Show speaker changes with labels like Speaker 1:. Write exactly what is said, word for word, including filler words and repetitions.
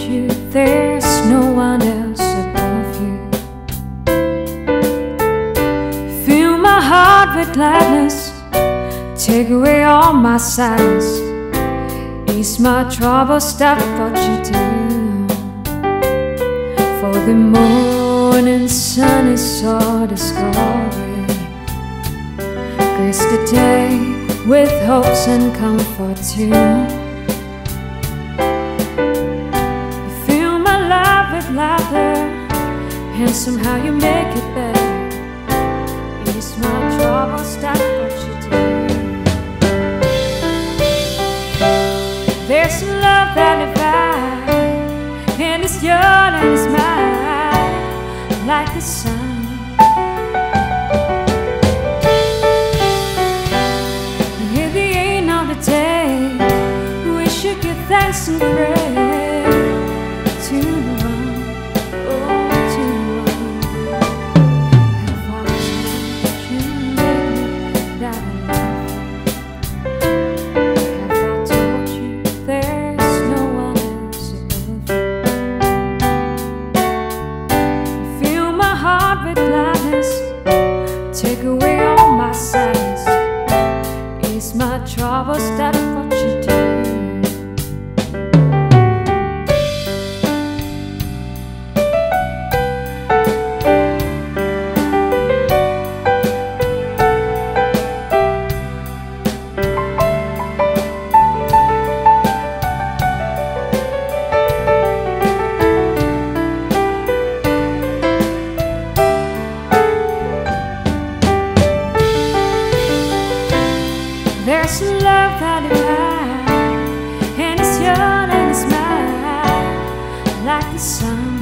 Speaker 1: you, there's no one else above you. Fill my heart with gladness, take away all my sadness, ease my troubles, that's what you do. For the morning sun is all this glory, grace the day with hopes and comfort too. Laughter, and somehow you make it better. Ease my troubles, that's what you do. There's a love that divides, and it's yours and it's mine, like the sun. At the end of the day, we should give thanks and pray to the one. Take away all my sadness, ease my troubles, that's what you do. There's a love that divides, and it's yours and it's mine, like the sun.